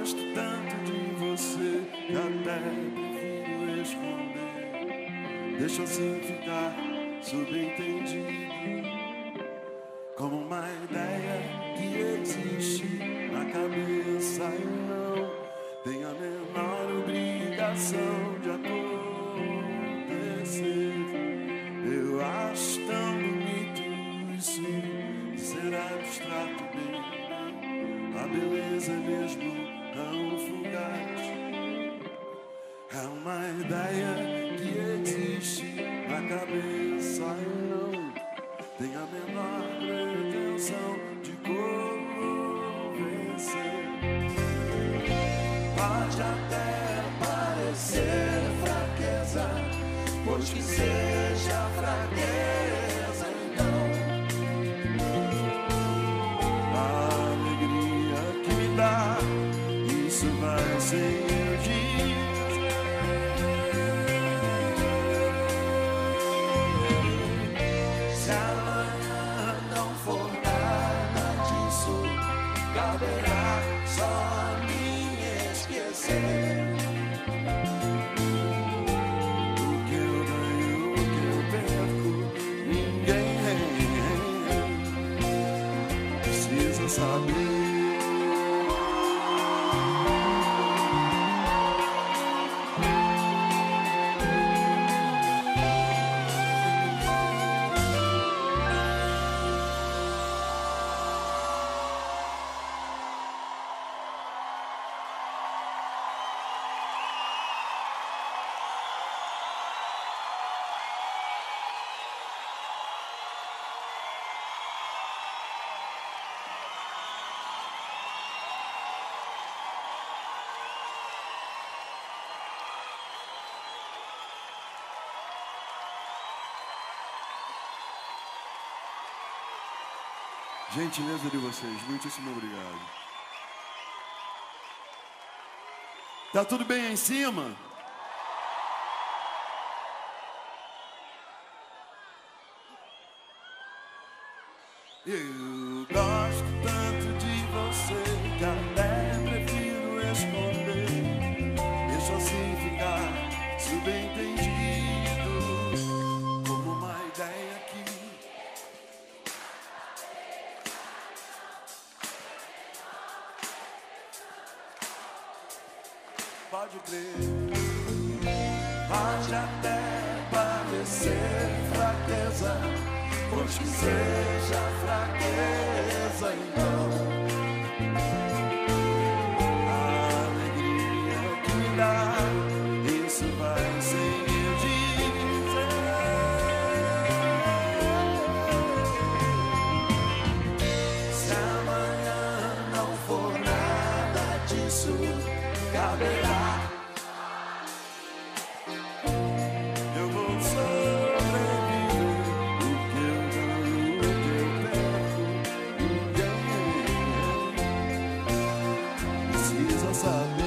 gosto tanto de você que até prefiro esconder. Deixa assim ficar subentendido, como uma ideia que existe na cabeça e não tem a menor obrigação de acontecer. Eu acho tão bonito isso, ser abstrato bem. A beleza é mesmo tão fugaz. É uma ideia que existe na cabeça e não tem a menor pretensão de convencer. Pode até parecer fraqueza, pois que seja fraqueza, então a alegria que me dá, isso vai sem eu dizer. Se amanhã não for nada disso, caberá só a mim esquecer. O que eu ganho, o que eu perco, ninguém precisa saber. Gentileza de vocês, muitíssimo obrigado. Tá tudo bem aí em cima? Eu gosto tanto de você que até prefiro esconder. Deixa assim ficar subentendido, como uma ideia que pode crer, pode até parecer fraqueza, pois que seja fraqueza, então a alegria que me dá, isso vai sem eu dizer. Se amanhã não for nada disso, caberá. Eu vou sobreviver. O que eu ganho, o que eu perco, ninguém precisa saber.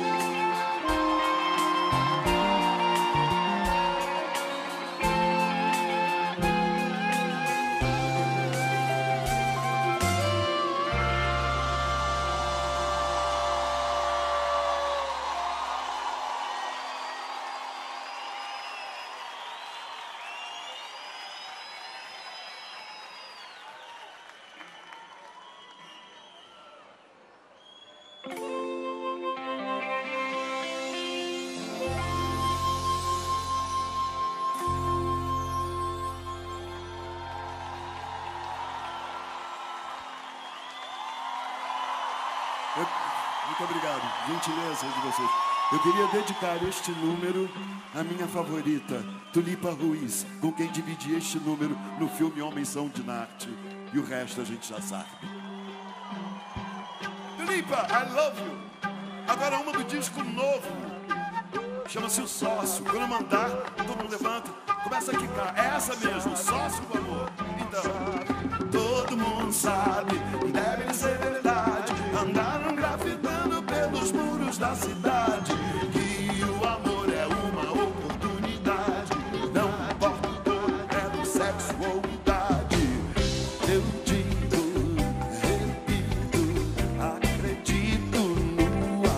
Muito obrigado, gentileza de vocês. Eu queria dedicar este número à minha favorita, Tulipa Ruiz, com quem dividi este número no filme Homens São de Narte. E o resto a gente já sabe. Tulipa, I love you. Agora uma do disco novo. Chama-se O Sócio. Quando eu mandar, todo mundo levanta, começa a quicar. É essa mesmo, Sócio com amor. Então, todo mundo sabe, deve ser verdade. Andaram grafitando pelos muros da cidade que o amor é uma oportunidade. Não importa o dor, é do sexo ou idade. Eu digo, repito, acredito no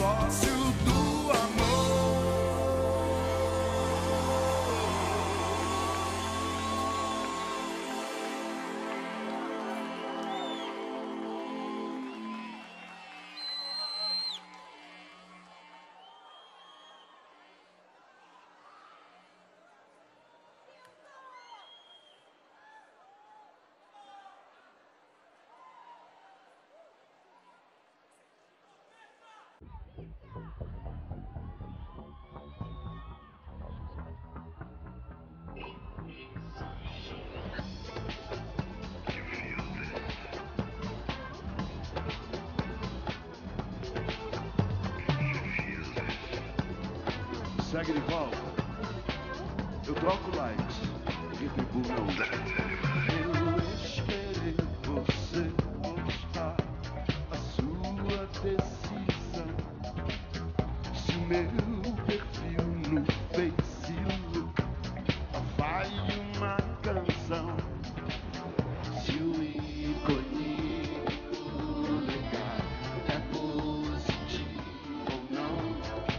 sócio do amor. Segue de volta. Eu troco likes e retribuo não. Eu esperei você postar a sua decisão. Se meu perfil no Facebook vai uma canção, se o ícone publicar é positivo ou não.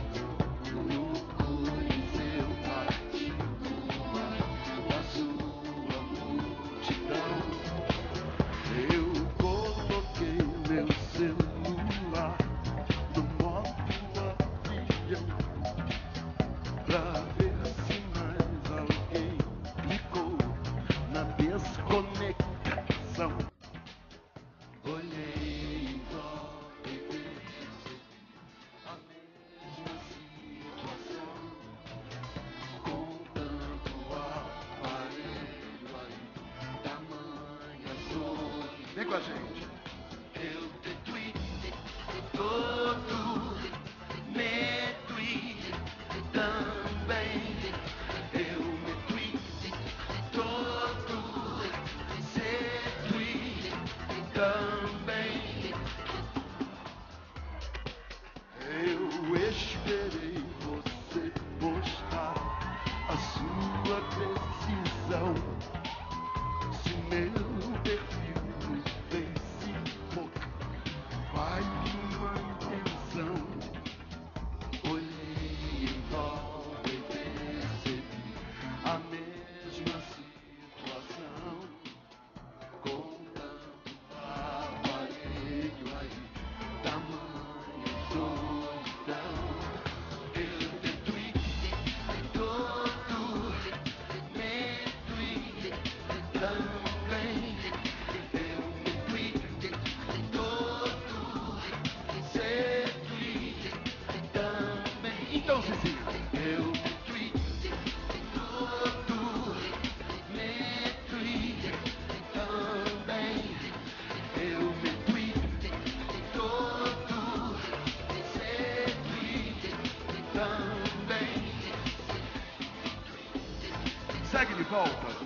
Vem com a gente. Eu te tweet todo, me tweet também. Eu me tweet todo, se tweet também. Eu esperei você postar a sua decisão. Se meu perfil vai uma intenção. Olhei em volta e percebi a mesma situação. Com tanto aparelho aí, tamanha solidão. Eu te tweet todo, me tweet também. Eu me tweet todo, você tweet também. Então, Cicinho, eu me tweet todo, me tweet também. Eu me tweet todo, você tweet também. Segue de volta.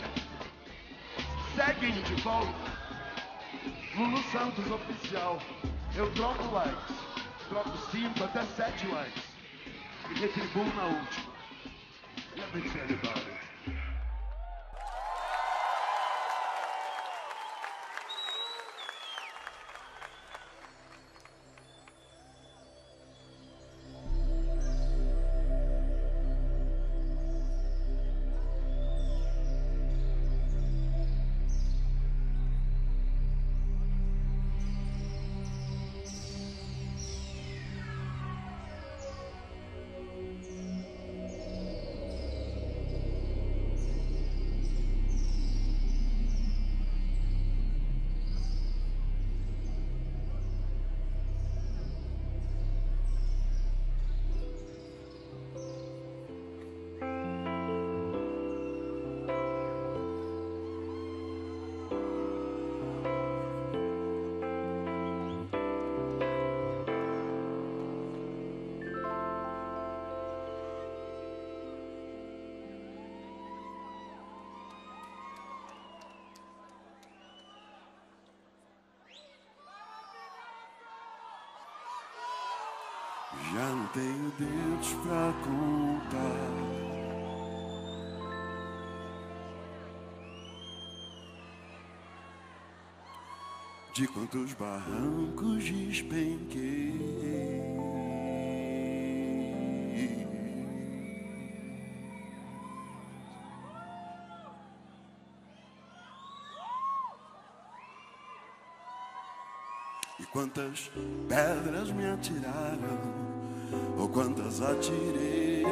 Seguem de volta. Lulu Santos Oficial. Eu troco likes. Troco 5 até 7 likes. E retribuo na última. Let me tell you about it. Já não tenho dentes pra contar de quantos barrancos despenquei. Quantas pedras me atiraram, ou quantas atirei.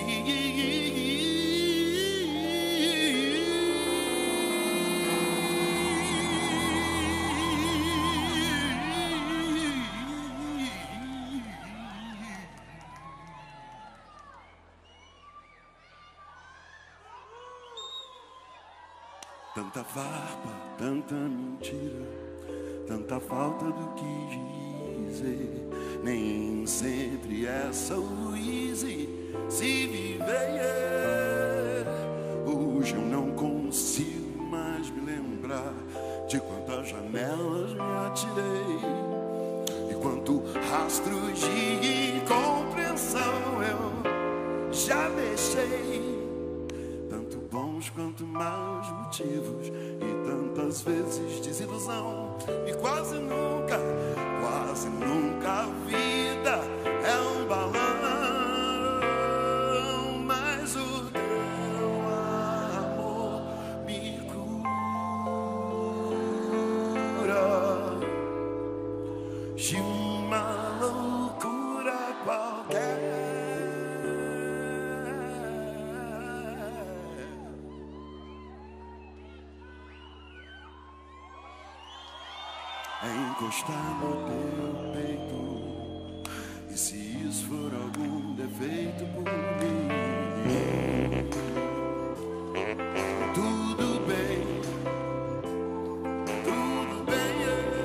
Tanta farpa, tanta mentira, tanta falta do que dizer. Nem sempre é so easy se viver. Hoje eu não consigo mais me lembrar de quantas janelas me atirei e quanto rastro de incompreensão eu já deixei. Tanto bons quanto maus motivos e tantas vezes desilusão. E quase nunca a vida é um balão. Mas o teu amor me cura de uma loucura qualquer. É encostar no teu peito, e se isso for algum defeito por mim, tudo bem, tudo bem.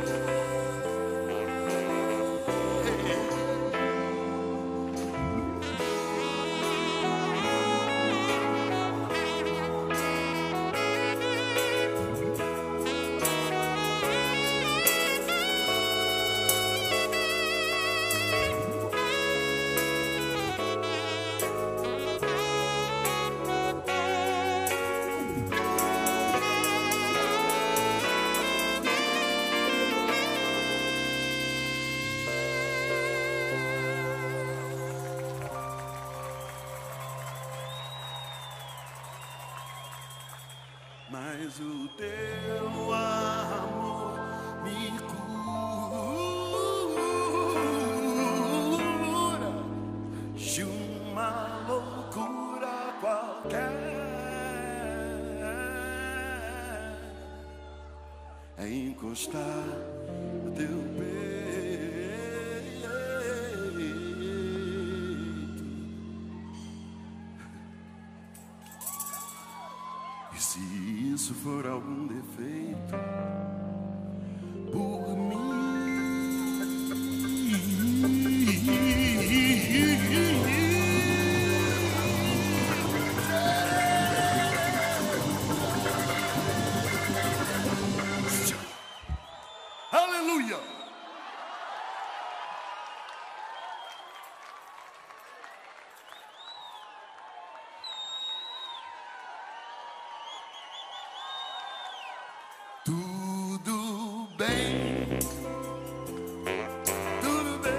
Mas o teu amor me cura de uma loucura qualquer. É encostar no teu peito, e se isso for algum defeito por mim, aleluia. Tudo bem, tudo bem.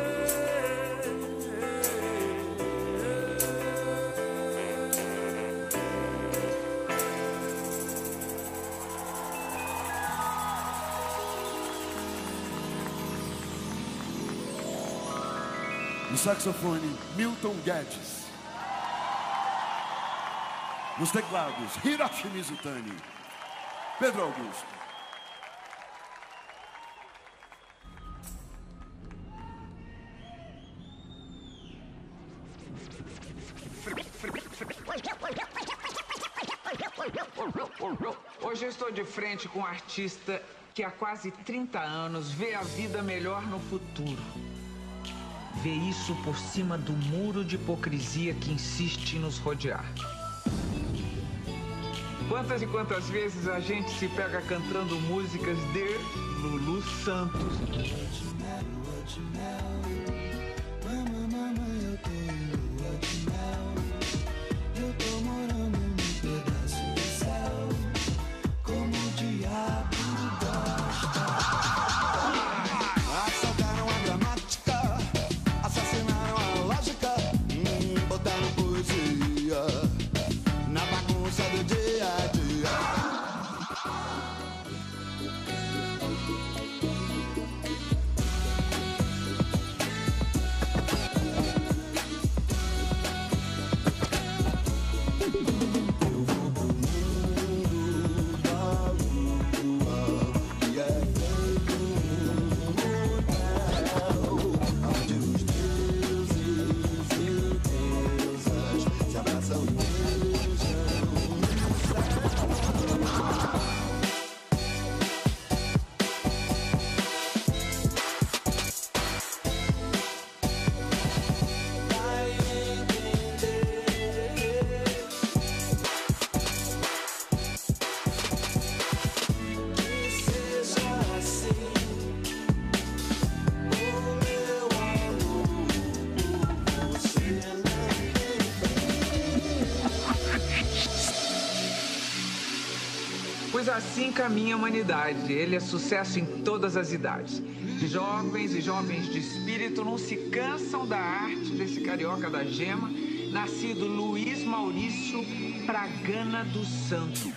No saxofone, Milton Guedes. Nos teclados, Hiroshi Mizutani. Pedro Augusto. Hoje eu estou de frente com um artista que há quase 30 anos vê a vida melhor no futuro. Vê isso por cima do muro de hipocrisia que insiste em nos rodear. Quantas e quantas vezes a gente se pega cantando músicas de Lulu Santos. Eu tô morando num pedaço de céu, como o diabo gosta. Assaltaram a gramática, assassinaram a lógica, botaram poesia na bagunça do dia a dia. menos assim caminha a humanidade. Ele é sucesso em todas as idades. Jovens e jovens de espírito não se cansam da arte desse carioca da gema, nascido Luiz Maurício Pragana dos Santos.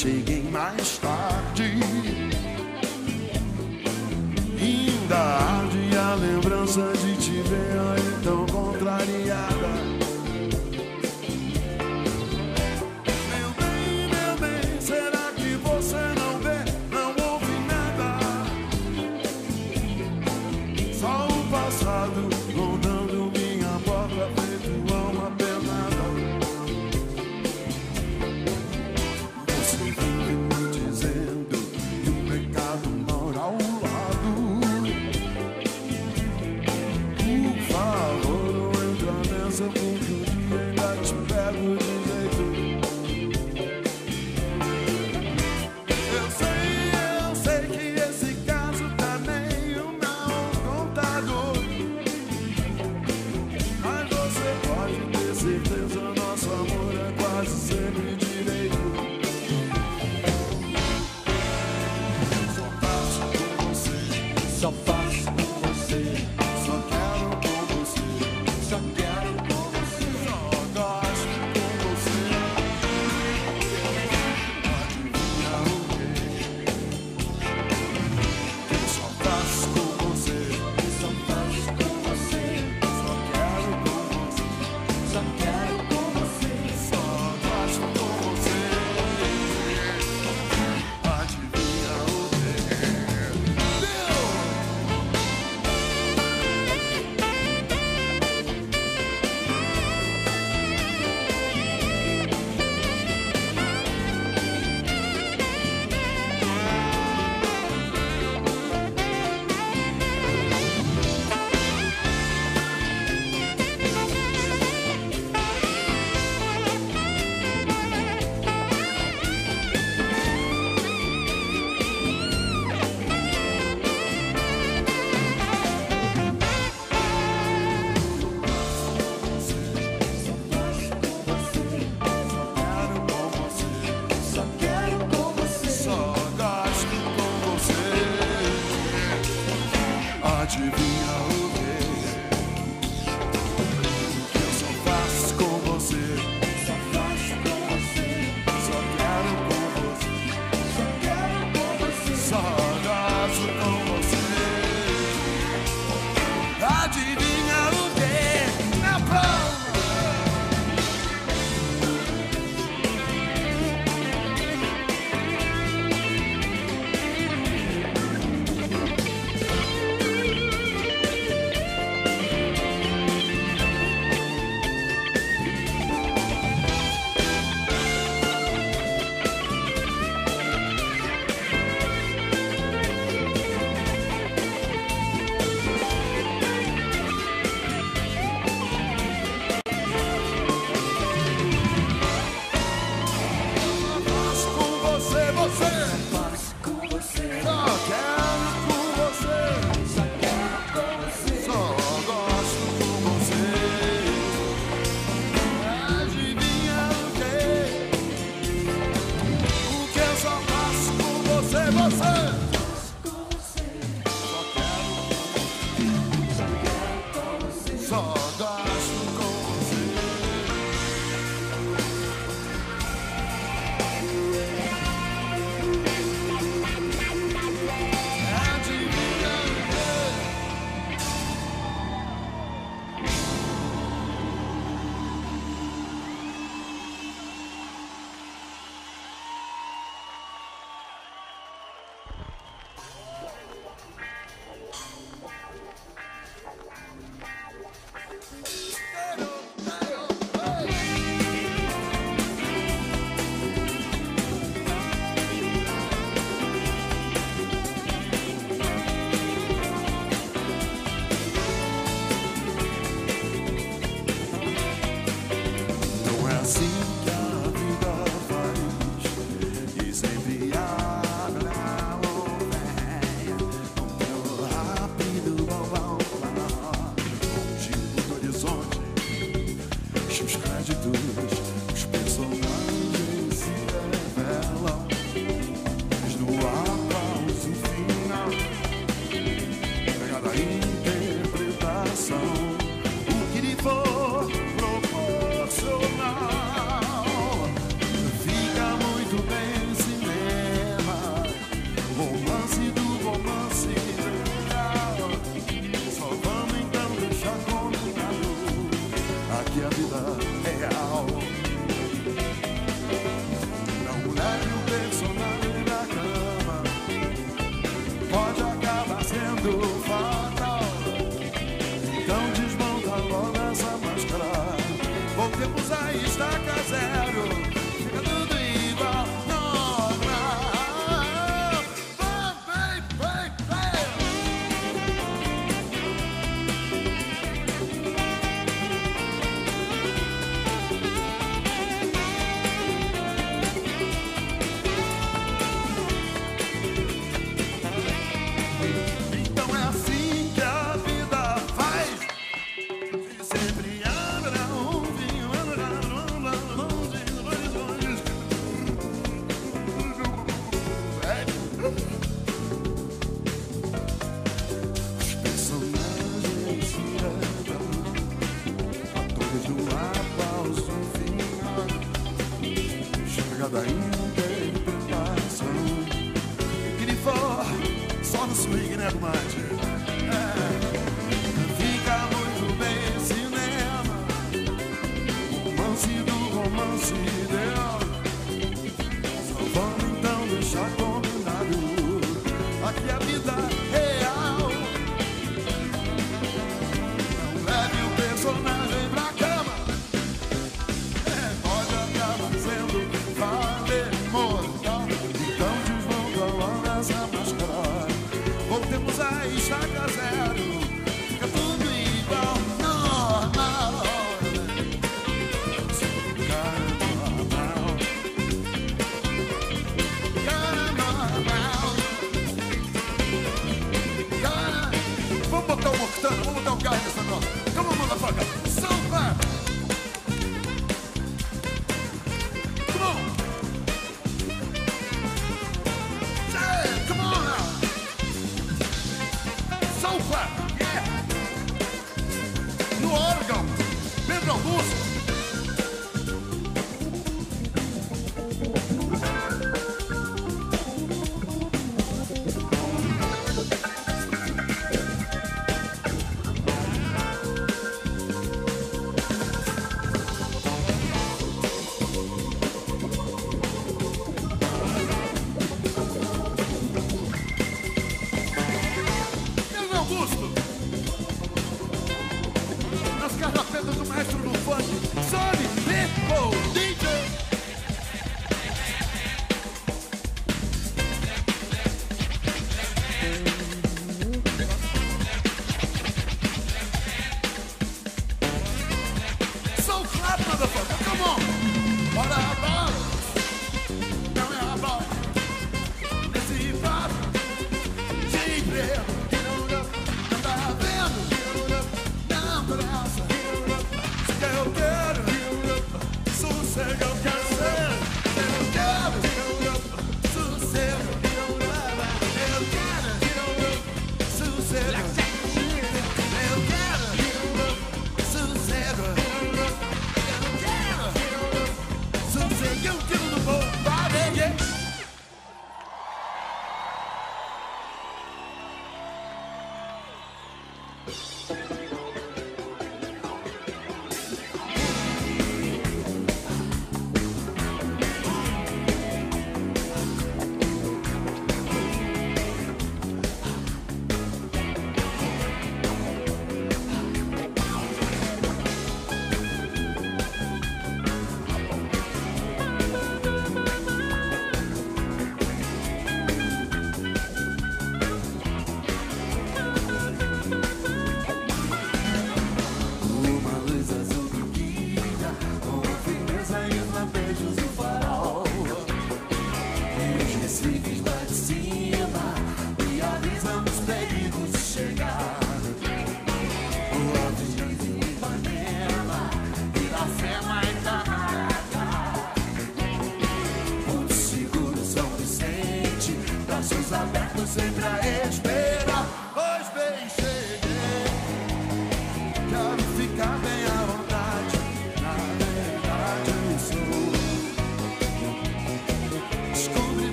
cheguei mais tarde. Ainda arde a lembrança de te ver aí tão contrariada. Meu bem, será que você não vê, não ouve nada? Só o passado rondando minha porta feito uma penada. Você vive me dizendo que o pecado mora ao lado. Por favor, não entra nessa, porque um dia ainda te pego de jeito. Eu sei que esse caso tá meio mal contado, mas você pode ter certeza, nosso amor é quase sempre direito. Só faço com você, Só faço com você, só quero com você, só quero com você. só gosto com você. Adivinha o quê? Eu só faço com você, Só faço com você, só quero com você, só quero com você. só gosto com você. Adivinha o quê? Deu! Só quero com você, Só gosto com você. Adivinha o quê? Eu só faço com você. só faço com você, Só quero com você. só quero com você. Só gosto com você. Adivinha o quê? Na prova. Faço com você, você. Faço com você, Só quero com você. só quero com você. Só gosto com você. Adivinha o quê? O que eu só faço com você, você. Com você, Só quero, só quero com você. só gosto com você. Adivinha o quê? Não é assim que a vida faz, e sempre abre ou vem, tão rápido, longe do horizonte, os créditos, os personagens se revelam, mas no aplauso final, cada interpretação, o que lhe for proporcional, fica muito bem se aqui a vida é real. Não leve o personagem na cama, pode acabar sendo fatal. Então desmonta logo essa máscara, voltemos a estaca zero. Fica tudo igual, normal. Então é assim que a vida faz. Sempre abre um vinho, os personagens se revelam, atores do aplauso final, chega da interpretação. Que de for só no swing, né, comadre? Fica muito bem cinema, romance do romance ideal. Só vamos então deixar combinado, aqui a vida real. Não leve o personagem pra cama, pode acabar sendo valer mortal. Então desmonta logo essa máscara, voltemos a estaca zero. Fica tudo igual, normal. Cara normal. Vamos botar o Montana, vamos botar o carro nessa nota. Calma, motherfucker. Salva! Come on! Yeah, come on now! Salva! Yeah! No órgão! Pedro Augusto! Pedro Augusto! Nas carrapetas do maestro do funk, Sonny Limpo, DJ! So clap, motherfucker, come on! Bora a bola, não é a bola, esse papo de emprego, não tá vendo, não pressa, se que eu quero, sossego eu quero ser, eu quero, sossego, eu quero, sossego, eu quero, sossego, eu quero, sossego, eu quero.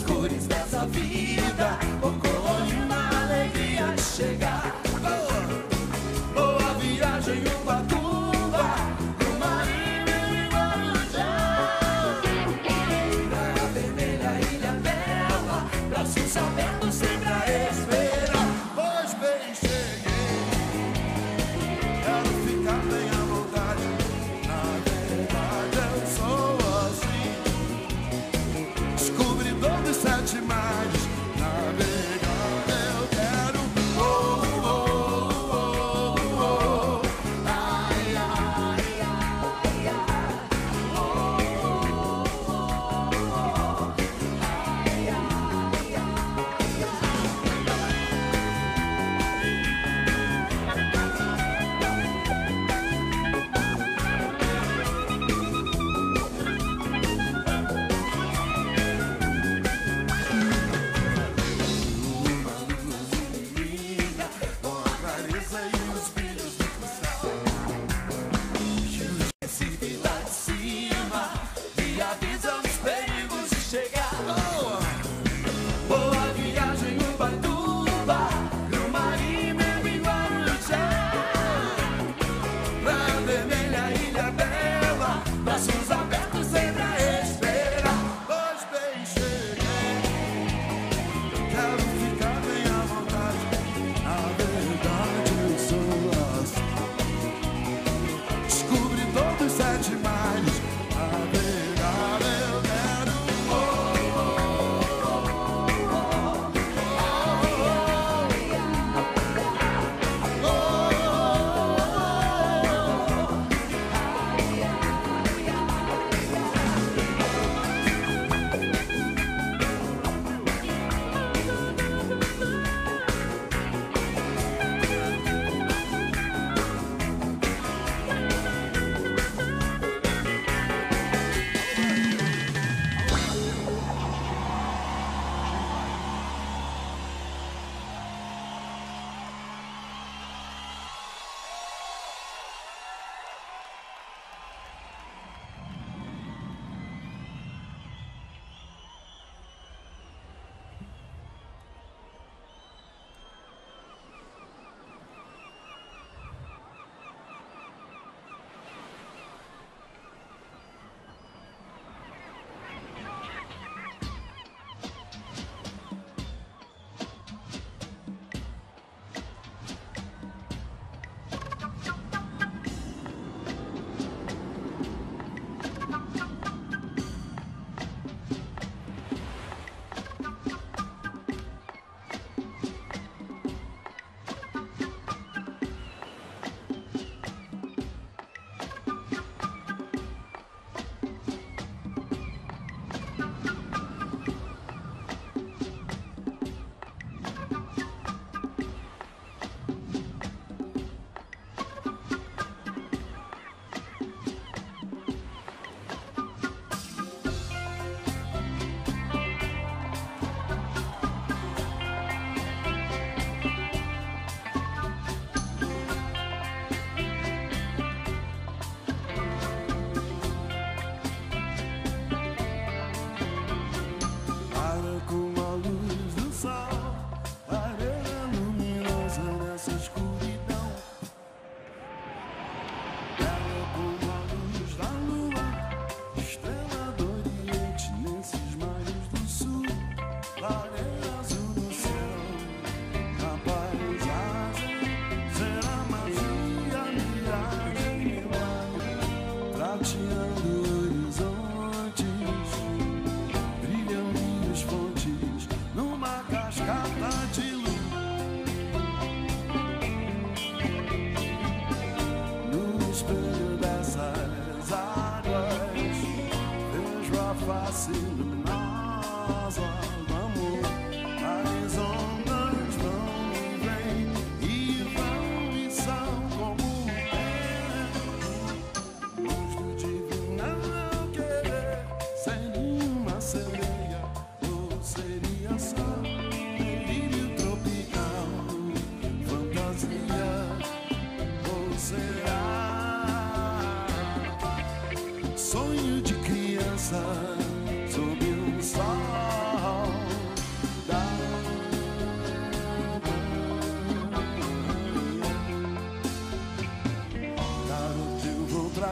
nas cores dessa vida, o colorina, alegria de chegar. Boa viagem, Ubatuba, pro Marinho e Guarujá. Praia Vermelha, Ilha Bela, braços abertos sempre a esperar. Pois bem, cheguei. Quero ficar bem à vontade. Na verdade eu sou assim, descobridor dos 7 mares. Navegar eu quero. Oh, oh, oh, oh, oh. Ai, ai, ai, ai. Oh, oh, oh, oh. Ai, ai, ai, ai.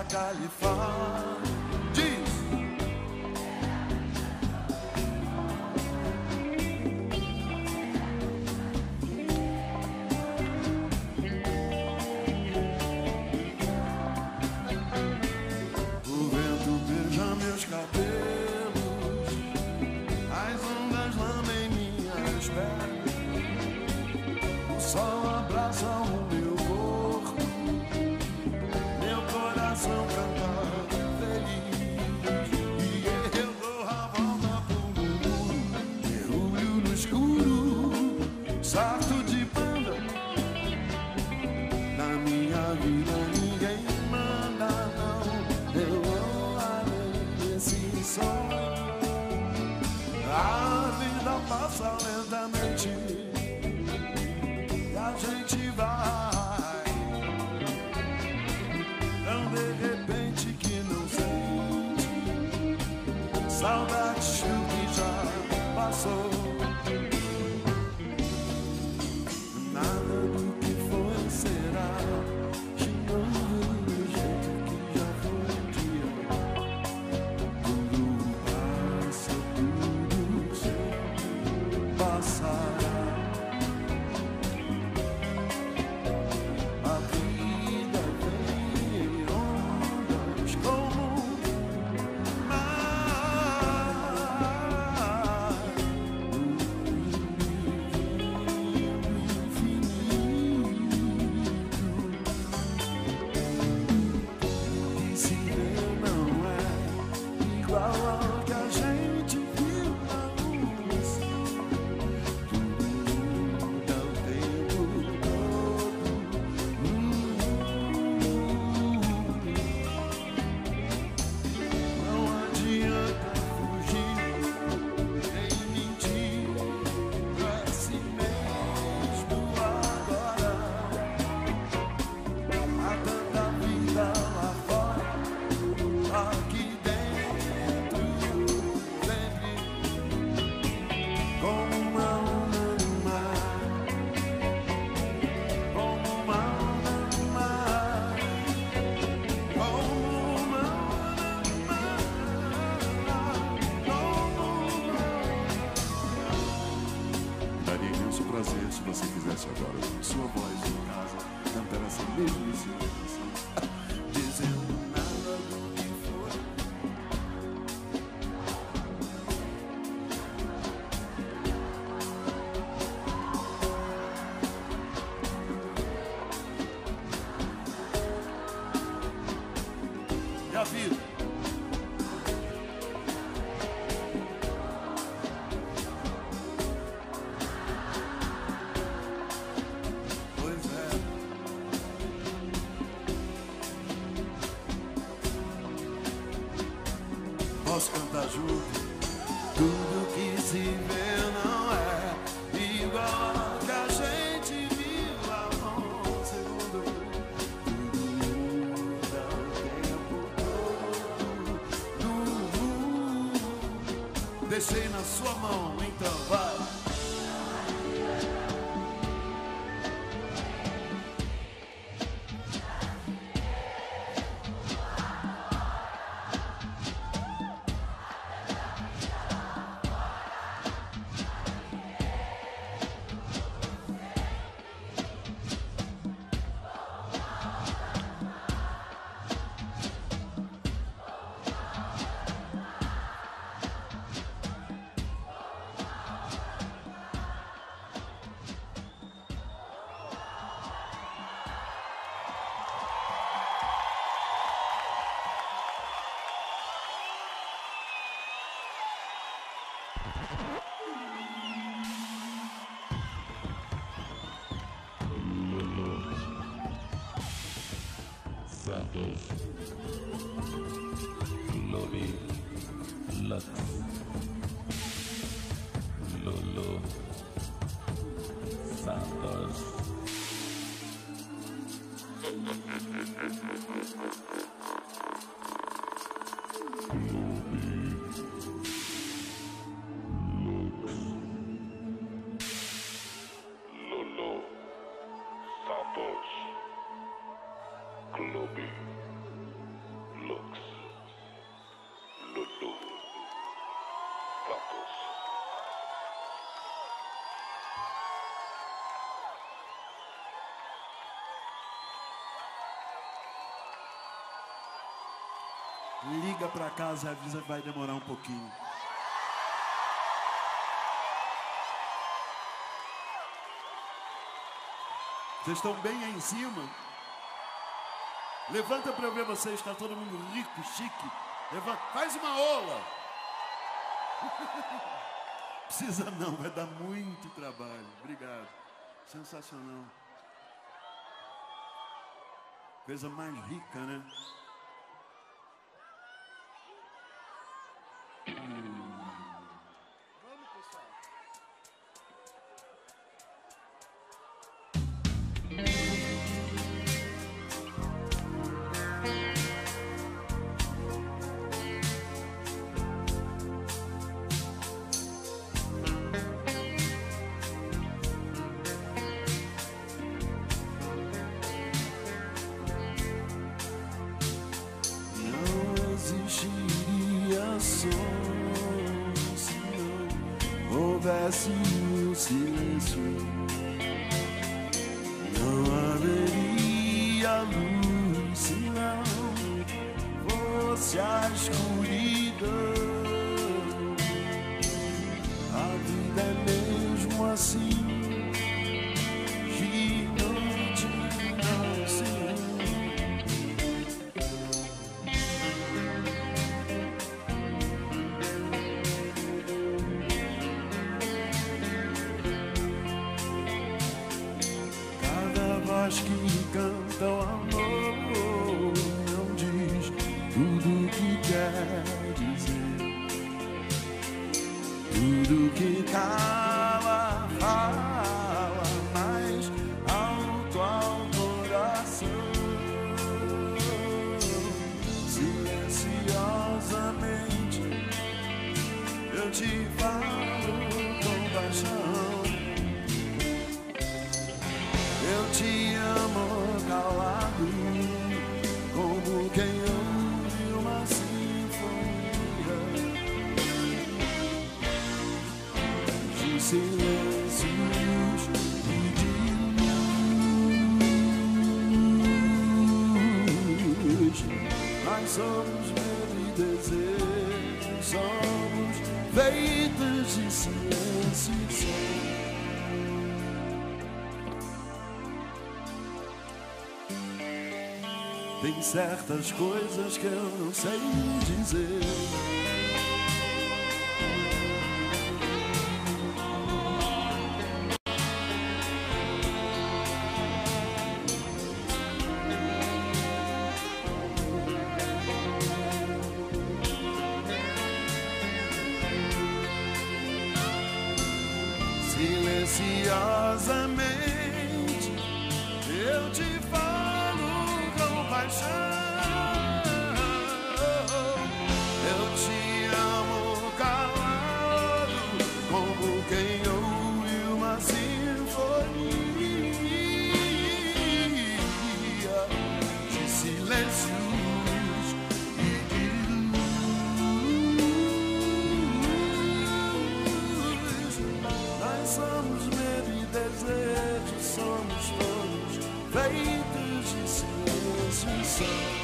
Califórnia. Diz. O vento beija meus cabelos, as ondas lambem minhas pernas, o sol abraça o meu corpo, meu coração canta feliz. E eu dou a volta pro mundo, mergulho no escuro, salto de banda. Na minha vida ninguém manda, não. Eu vou além desse som. A vida passa lentamente e a gente vai tão de repente que não sente saudade do que já passou. Nada do que foi será de novo do jeito que já foi um dia. Tudo passa, tudo sempre passará. A vida vem em ondas como mar, e se ver não é igual ao que a gente viu na luz. Tudo muda o tempo todo. Não adianta fugir nem mentir pra si mesmo agora. Há tanta vida lá fora, aqui dentro sempre como uma onda no mar, como uma onda no mar, como uma onda no mar, como uma. Daria imenso prazer se você fizesse agora ouvir sua voz em casa, cantando essa mesma canção, dizendo nada do que foi. E a vida? Pois é. Posso cantar junto? Tudo que se vê não é igual ao que a gente viu há um segundo. Tudo muda o tempo todo. Deixei na sua mão, então vai. Santos, Loli, Lux, Lulu, Santos. Lulu, Santos, Clube. Lotus. Liga pra casa e avisa que vai demorar um pouquinho. Vocês estão bem aí em cima? Levanta pra eu ver vocês, está todo mundo rico, chique. Levanta, faz uma ola. Precisa não, vai dar muito trabalho. Obrigado. Sensacional. Coisa mais rica, né? Vamos, pessoal. Não existiria som se não houvesse o silêncio. Não haveria luz se não fosse a escuridão. A vida é mesmo assim, de noite não se voz que canta o amor não diz tudo o que quer dizer. Tudo que cala fala mais alto ao coração. Silenciosamente eu te falo com paixão. Eu te amo calado, como quem ouve uma sinfonia de silêncios e de luz. Nós somos medo e desejo, somos feitos de silêncio e som. Tem certas coisas que eu não sei dizer. Silenciosamente eu te falo com paixão. Eu te amo calado, como quem ouve uma sinfonia de silêncios e de luz. Nós somos medo e desejo, somos todos feitos de silêncio e som.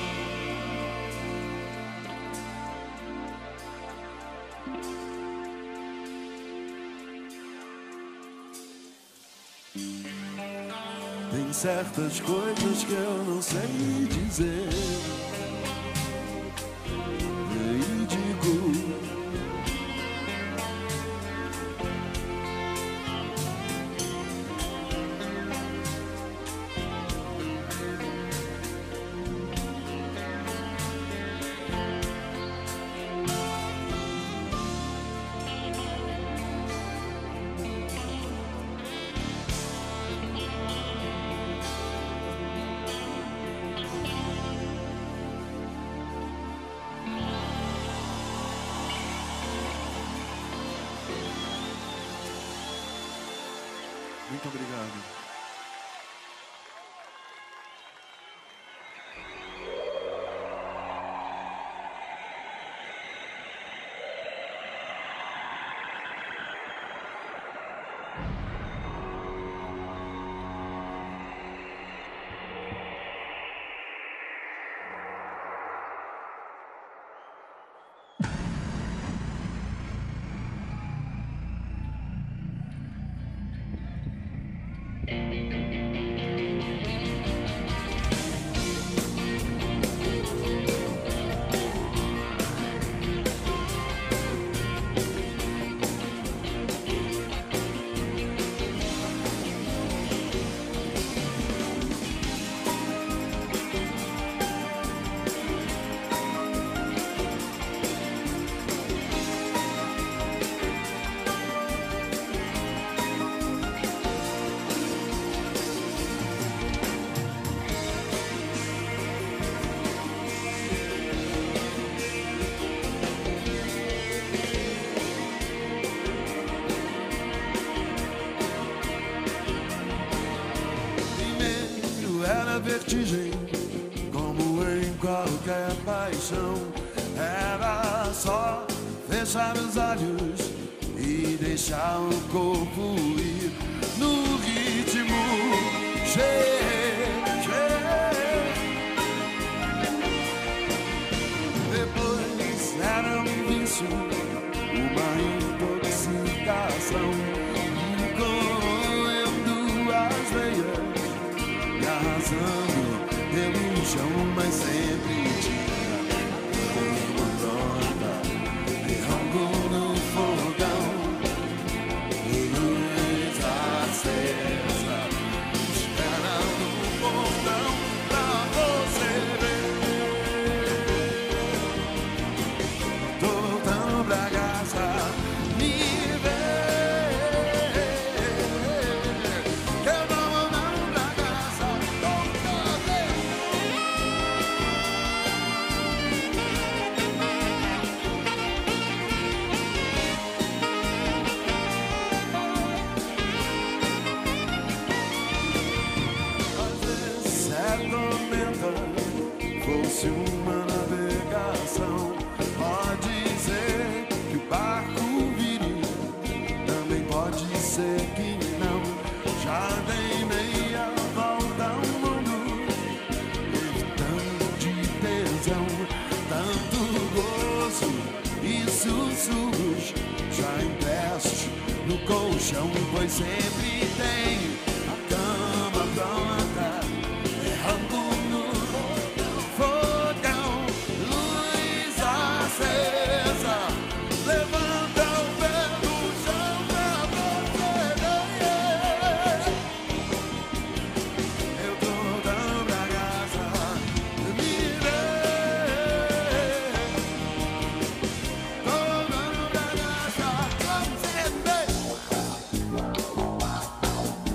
Tem certas coisas que eu não sei dizer. E digo muito obrigado. Vertigem, como em qualquer paixão, era só fechar os olhos e deixar o corpo ir no ritmo. Depois era um vício, uma intoxicação, corroendo as veias e arrasando pelo chão, mas sempre tinha uma pronta e rango no fogão, luz acesa, esperando o portão pra você ver. Tô tão pra casa, me ver, que eu não vou não pra casa. Fosse uma navegação, pode ser que o barco vire, também pode ser que não. Já dei meia volta ao mundo, evitando de tesão, tanto gozo e sussurros, já empreste no colchão, pois sempre tem a cama pronta, errando no fogão, luz acesa, levanta o pé do chão pra você ver. Eu tô dando pra casa, me ver. Tô dando pra casa, pra você ver.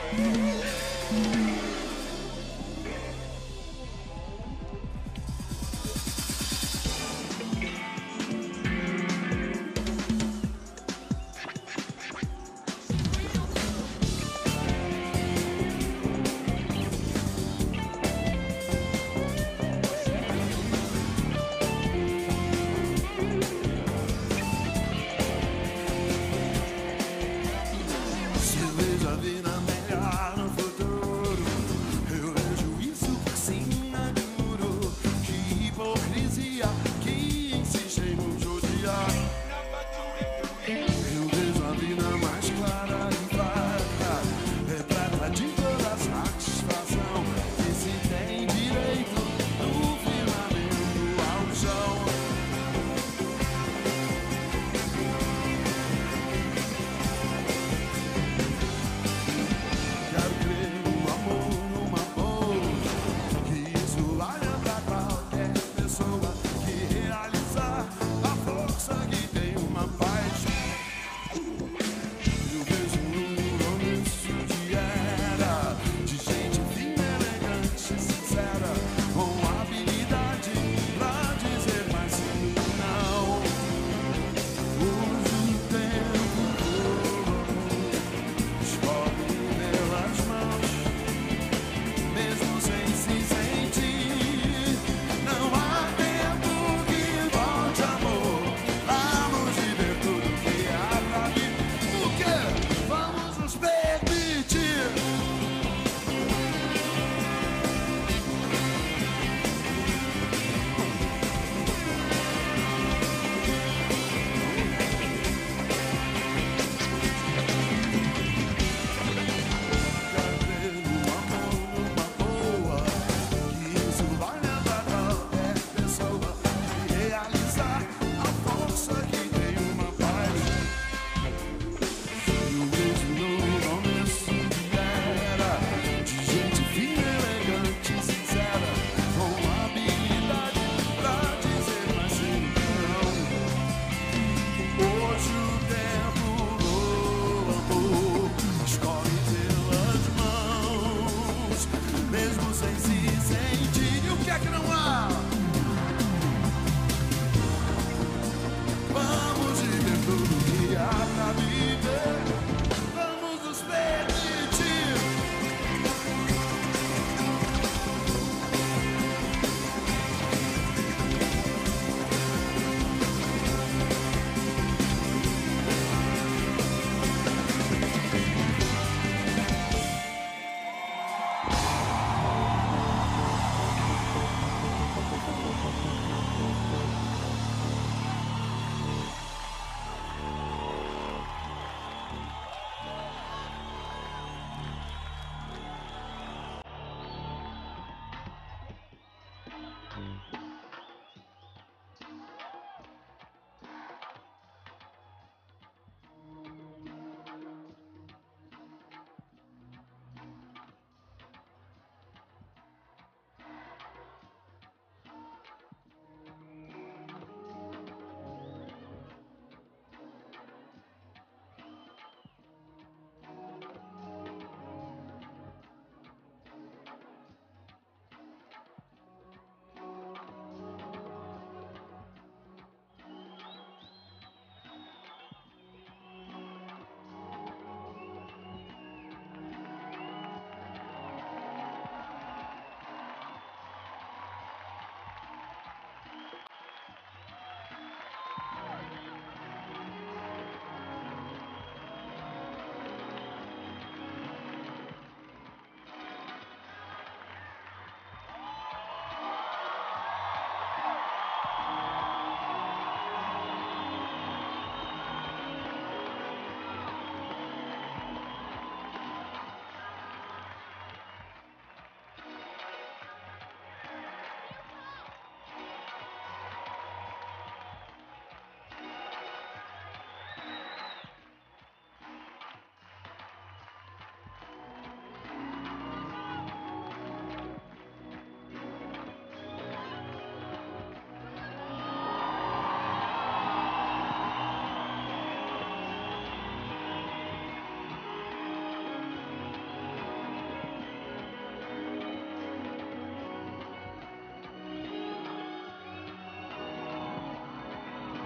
Cerveja vira melhor.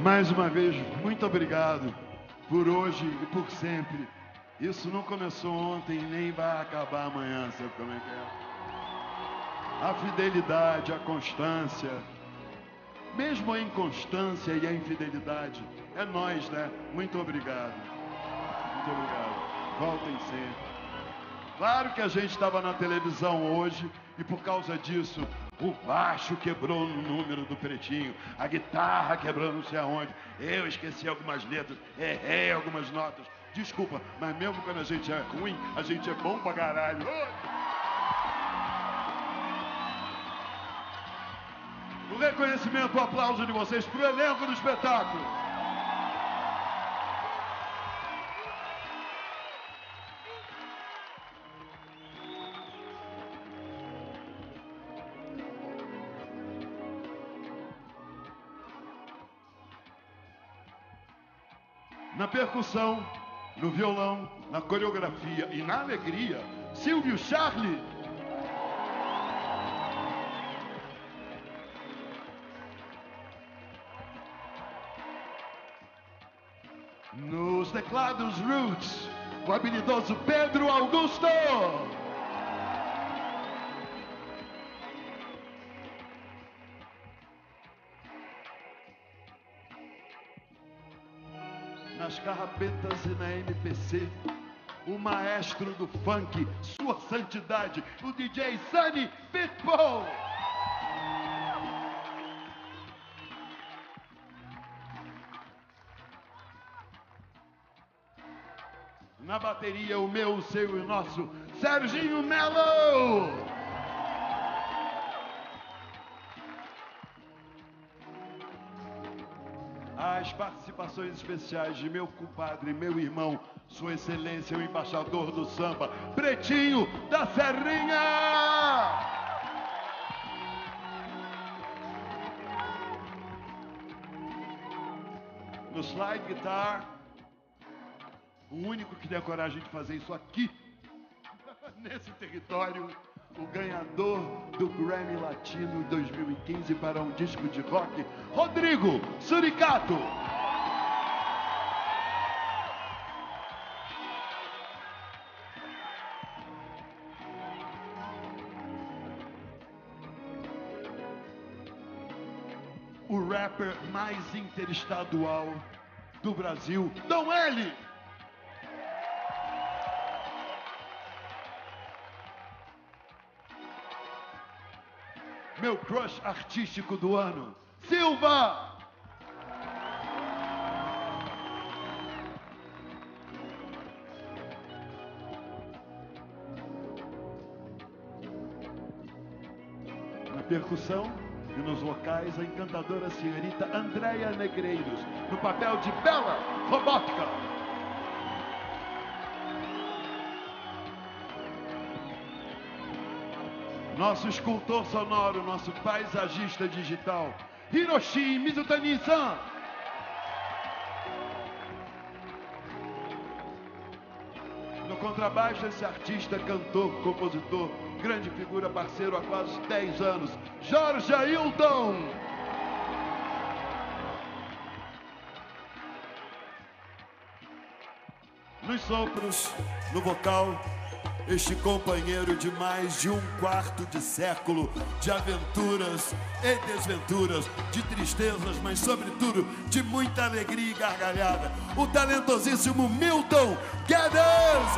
Mais uma vez, muito obrigado por hoje e por sempre. Isso não começou ontem, nem vai acabar amanhã, sabe como é que é? A fidelidade, a constância, mesmo a inconstância e a infidelidade, é nós, né? Muito obrigado. Muito obrigado. Voltem sempre. Claro que a gente estava na televisão hoje e por causa disso o baixo quebrou no número do Pretinho, a guitarra quebrou não sei aonde, eu esqueci algumas letras, errei algumas notas. Desculpa, mas mesmo quando a gente é ruim, a gente é bom pra caralho. O reconhecimento, o aplauso de vocês pro elenco do espetáculo. Na percussão, no violão, na coreografia e na alegria, Silvio Charlie. Nos teclados Roots, o habilidoso Pedro Augusto. Nas carrapetas e na MPC, o maestro do funk, sua santidade, o DJ Sunny Pitbull. Na bateria, o meu, o seu e o nosso Serginho Melo. As participações especiais de meu compadre, meu irmão, Sua Excelência, o embaixador do samba, Pretinho da Serrinha! No slide guitar, o único que tem a coragem de fazer isso aqui, nesse território, o ganhador do Grammy Latino 2015 para um disco de rock, Rodrigo Suricato. O rapper mais interestadual do Brasil, Dom L. Meu crush artístico do ano, Silva! Na percussão e nos vocais, a encantadora senhorita Andréia Negreiros, no papel de Bela Robótica. Nosso escultor sonoro, nosso paisagista digital, Hiroshi Mizutani-san. No contrabaixo, esse artista, cantor, compositor, grande figura, parceiro há quase 10 anos, Jorge Ailton. Nos sopros, no vocal, este companheiro de mais de um quarto de século de aventuras e desventuras, de tristezas, mas sobretudo de muita alegria e gargalhada, o talentosíssimo Milton Guedes!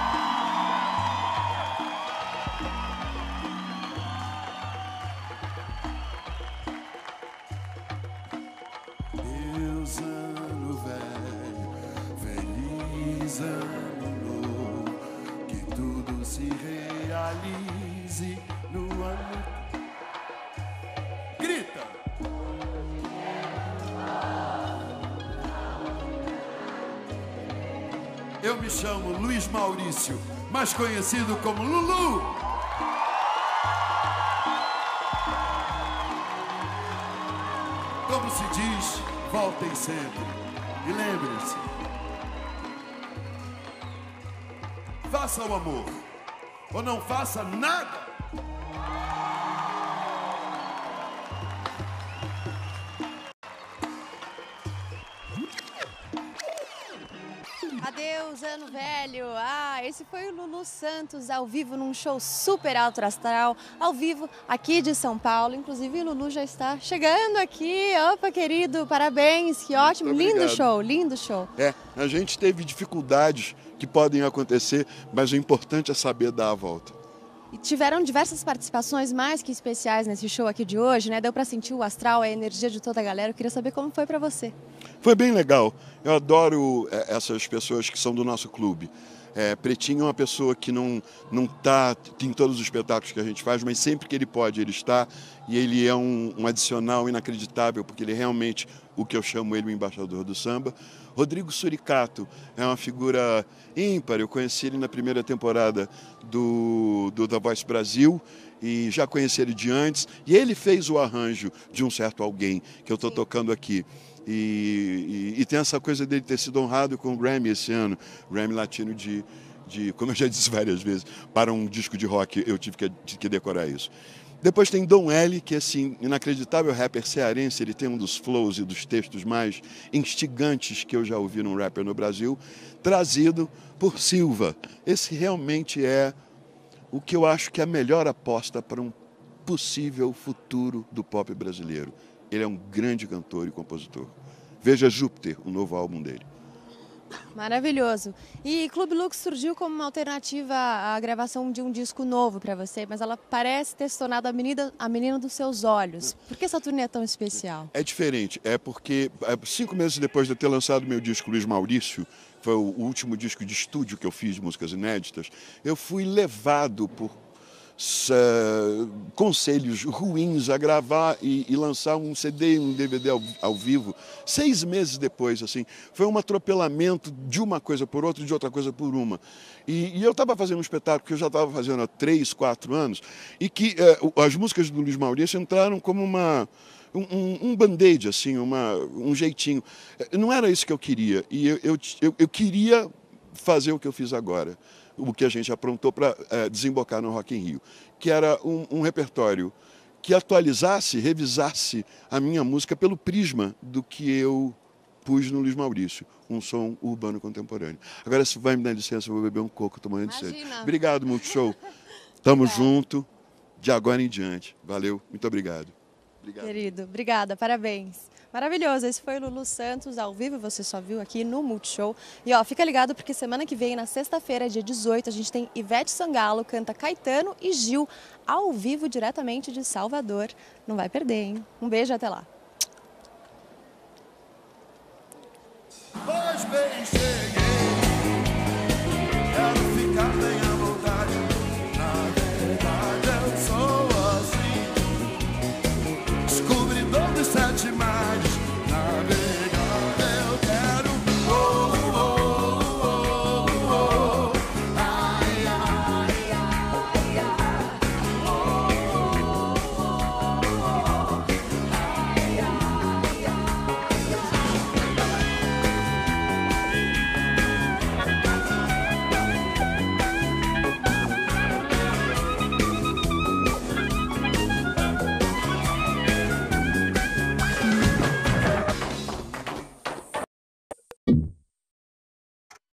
Deus ano velho, feliz ano novo, que tudo se realize no ano. Grita! Eu me chamo Luiz Maurício, mais conhecido como Lulu. Como se diz, voltem sempre. E lembrem-se, faça o amor, ou não faça nada. Deus, ano velho! Ah, esse foi o Lulu Santos ao vivo num show super alto astral, ao vivo aqui de São Paulo. Inclusive o Lulu já está chegando aqui. Opa, querido, parabéns, que ótimo, lindo show, lindo show. A gente teve dificuldades que podem acontecer, mas o importante é saber dar a volta. E tiveram diversas participações mais que especiais nesse show aqui de hoje, né? Deu para sentir o astral, a energia de toda a galera. Eu queria saber como foi para você. Foi bem legal. Eu adoro essas pessoas que são do nosso clube. Pretinho é uma pessoa que não tá em todos os espetáculos que a gente faz, mas sempre que ele pode, ele está. E ele é um adicional inacreditável, porque ele é realmente o que eu chamo ele o embaixador do samba. Rodrigo Suricato é uma figura ímpar. Eu conheci ele na primeira temporada do The Voice Brasil e já conheci ele de antes. E ele fez o arranjo de Um Certo Alguém, que eu estou tocando aqui. E tem essa coisa dele ter sido honrado com o Grammy esse ano, o Grammy Latino como eu já disse várias vezes, para um disco de rock eu tive que decorar isso. Depois tem Dom L, que é assim, inacreditável rapper cearense, ele tem um dos flows e dos textos mais instigantes que eu já ouvi num rapper no Brasil, trazido por Silva. Esse realmente é o que eu acho que é a melhor aposta para um possível futuro do pop brasileiro. Ele é um grande cantor e compositor. Veja Júpiter, o novo álbum dele. Maravilhoso. E Clube Lux surgiu como uma alternativa à gravação de um disco novo para você, mas ela parece ter se tornado a menina dos seus olhos. Por que essa turnê é tão especial? É diferente, porque 5 meses depois de eu ter lançado meu disco Luiz Maurício, foi o último disco de estúdio que eu fiz de músicas inéditas, eu fui levado por conselhos ruins a gravar e lançar um CD e um DVD ao vivo 6 meses depois, assim. Foi um atropelamento de uma coisa por outra, de outra coisa por uma. E eu estava fazendo um espetáculo que eu já estava fazendo há 3, 4 anos e que as músicas do Luiz Maurício entraram como um band-aid, assim, um jeitinho. Não era isso que eu queria. E eu queria fazer o que eu fiz agora, o que a gente aprontou para desembocar no Rock in Rio, que era um repertório que atualizasse, revisasse a minha música pelo prisma do que eu pus no Luiz Maurício, um som urbano contemporâneo. Agora, se vai me dar licença, eu vou beber um coco, tô morrendo de sede. Obrigado, Multishow. Tamo junto, de agora em diante. Valeu, muito obrigado. Querido, obrigada, parabéns. Maravilhoso, esse foi o Lulu Santos ao vivo, você só viu aqui no Multishow. E ó, fica ligado porque semana que vem, na sexta-feira, dia 18, a gente tem Ivete Sangalo, canta Caetano e Gil, ao vivo diretamente de Salvador. Não vai perder, hein? Um beijo, até lá. Pois bem, chega.